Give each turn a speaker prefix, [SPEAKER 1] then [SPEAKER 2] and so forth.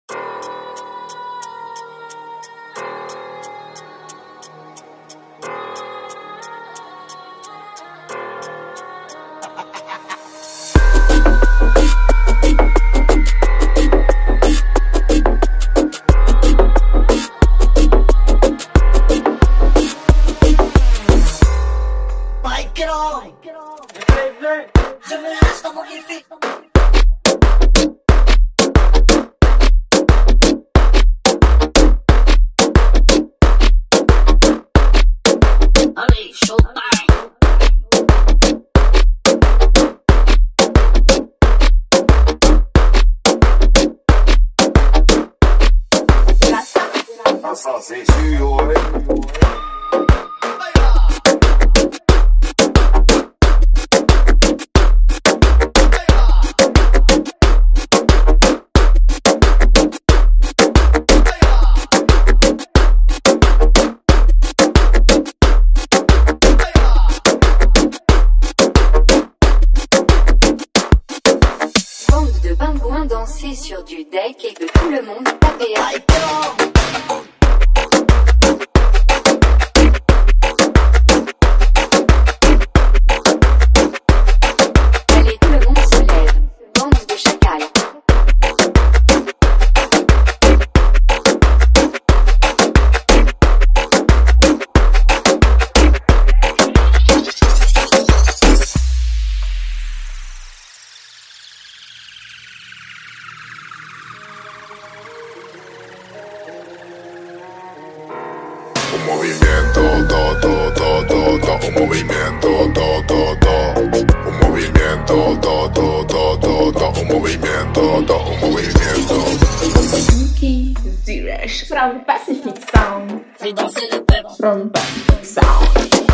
[SPEAKER 1] Je me lâche dans mon effet. Allez, showtime.
[SPEAKER 2] Ça c'est sûr, ouais.
[SPEAKER 3] Bande de pingouins danser sur du deck et que tout le monde tapait à allez, tout le monde se lève. Bande de chacals.
[SPEAKER 2] Un movimiento, un movimiento, un movimiento, un movimiento, un movimiento.
[SPEAKER 4] Sneaky Zirish from Pacific Sound.
[SPEAKER 1] Fais danser le peuple.
[SPEAKER 4] From Pacific Sound.